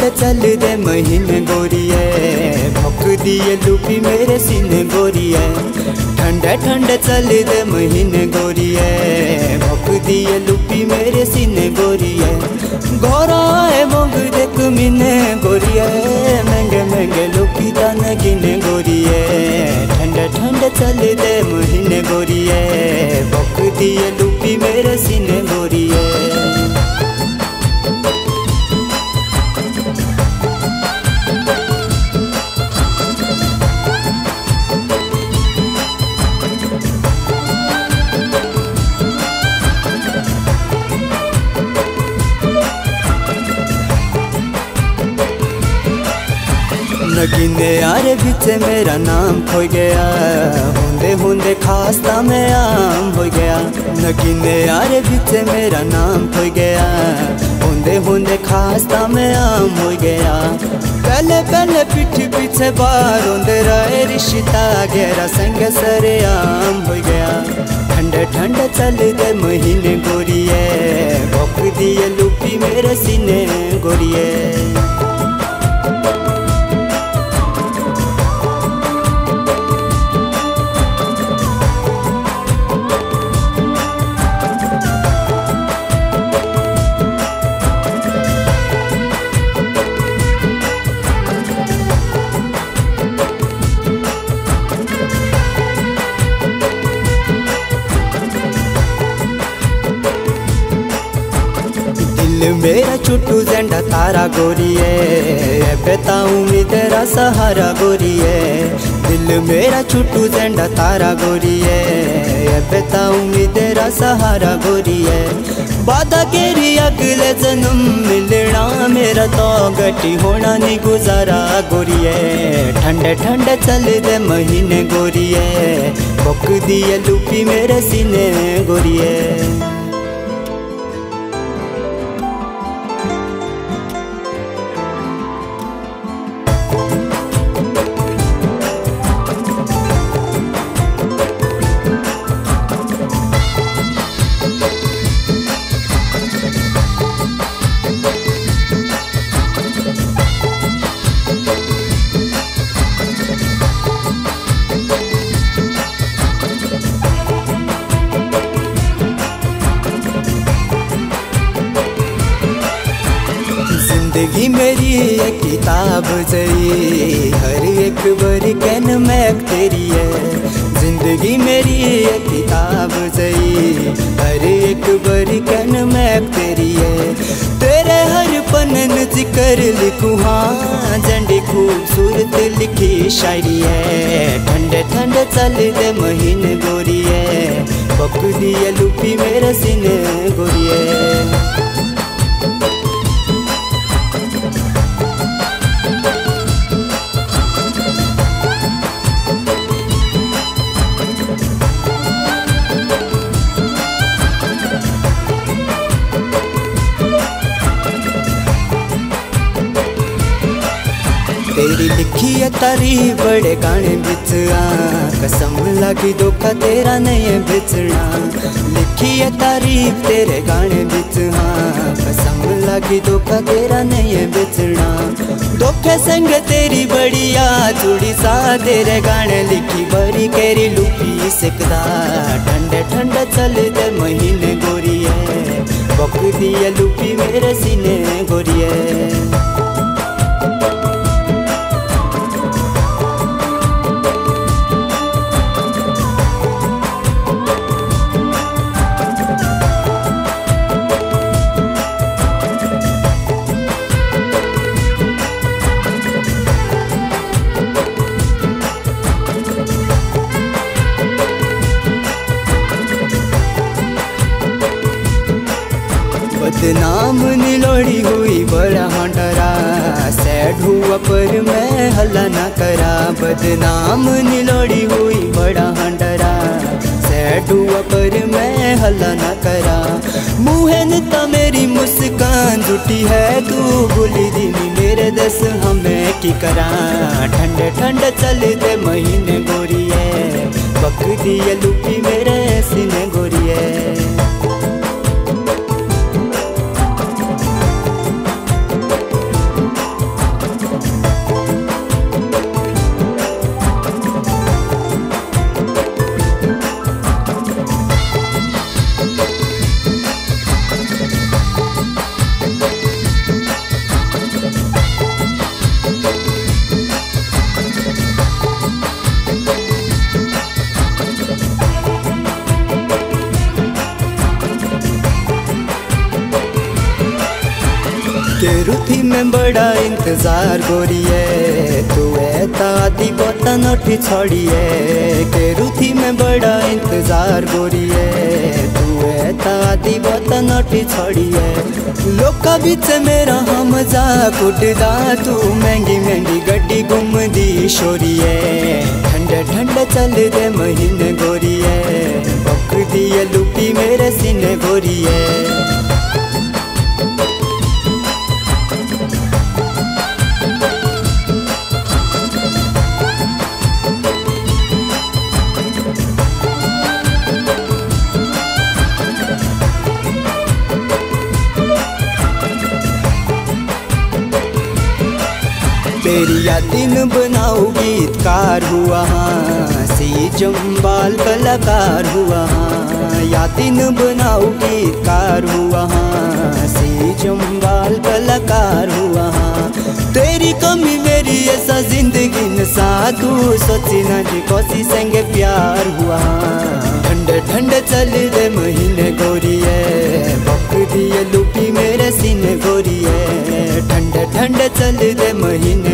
चल दे महीने गोरिए, भोक दिए लूपी मेरे सीने गोरिए। ठंडे ठंडे चल दे महीने गोरिए, भोक दिए लूपी मेरे सीने गोरिए। गोरा है मोग देख मीने गोरिए, महंगे महंगे लूपी दान गिने गोरिए। ठंडे ठंडे चल दे महीने गोरिए, भोक दिए लूपी मेरे सीने गोरिए। नगीने यारे बिच मेरा नाम खो गया, होंदे होंदे खास्ता में आम हो गया। नगीने यारे बिच मेरा नाम खो गया, होंदे होंदे खास्ता में आम हो गया। पहले पहले पीठ पीछे बार होंदे रहे, रिश्ता गहरा संग सरे आम हो गया। ठंडे ठंडे चल दे महीने गोरिए, भोक दिए लूपी मेरे सीने गोरिए। दिल मेरा छुट्टू झंडा तारा गोरिए, बताऊं मैं तेरा सहारा गोरिए। दिल मेरा छुट्टू झंडा तारा गोरिए, बताऊं मैं तेरा सहारा गोरिए। वादा केरी अगले जन्म मिलना, मेरा तो गटी होना नहीं गुजारा गोरिए। ठंडे ठंडे चल दे महीने गोरिए, भोक दिए लूपी मेरे सीने गोरिए। जिंदगी मेरी एक किताब जई, हर एक बरी कैन महक तेरी है। जिंदगी मेरी एक किताब जई, हर एक बरी कैन महक तेरी है। तेरे हर पन्ने जिक्र लिखूं हाँ, झंडी खूबसूरत लिखी शायरी है। ठंडे ठंडे चल दे महीने गोरिए, भोक दिए लूपी मेरे सीने गोरिए। तेरी लिखी है तारीफ बड़े गाने बिच आ, कसम लगी धोखा तेरा नहीं बिचना। लिखी है तारीफ तेरे गाने बिच हाँ, कसम लगी धोखा तेरा नहीं बिचना। धोखे संग तेरी बड़ी याद जुड़ी सा, तेरे गाने लिखी बड़ी केरी लूपी सिकदा। ठंडे ठंडे चल दे महीने गोरिए, भोक दिए लूपी मेरे सीने गोरिए। बदनाम निलोड़ी हुई बड़ा हंडरा, सैड हुआ पर मैं हल्ला ना करा। बदनाम निलोड़ी हुई बड़ा हंडरा, सैड हुआ पर मैं हल्ला ना करा। मुँह तो मेरी मुस्कान जुटी है, तू भूली दीनी मेरे दस हमें की करा। ठंडे ठंडे चल दे महीने गोरिए, भोक दिए लूपी मेरे सीने गोरिए। केरुथी में बड़ा इंतजार गोरिए, तू तादी बहुत नोटी छोड़िए। केरुथी में बड़ा इंतजार गोरिए, तू तादी बहुत नोटी छोड़िए। लोका बीच मेरा हम मजाक उठदा, तू महंगी महंगी गड्डी घूमदी शोरिए। ठंडे ठंडे चल दे महीने गोरिए, बक दिए लुपी मेरे सीने गोरिए। तेरी यादिन बनाऊ गीतकार हुआ हाँ, सी जम्बाल कलाकार हुआ हाँ। यादिन बनाऊ गीतकार हुआ हाँ, सी जम्बाल कलाकार हुआ हाँ। तेरी कमी मेरी ऐसा जिंदगी न साधु, सोची ना जी कोसी संगे प्यार हुआ हाँ। ठंडे ठंडे चल दे महीने गोरिए, बक दिए लुपी मेरे सीने गोरिए। ठंडे ठंडे चल दे महीने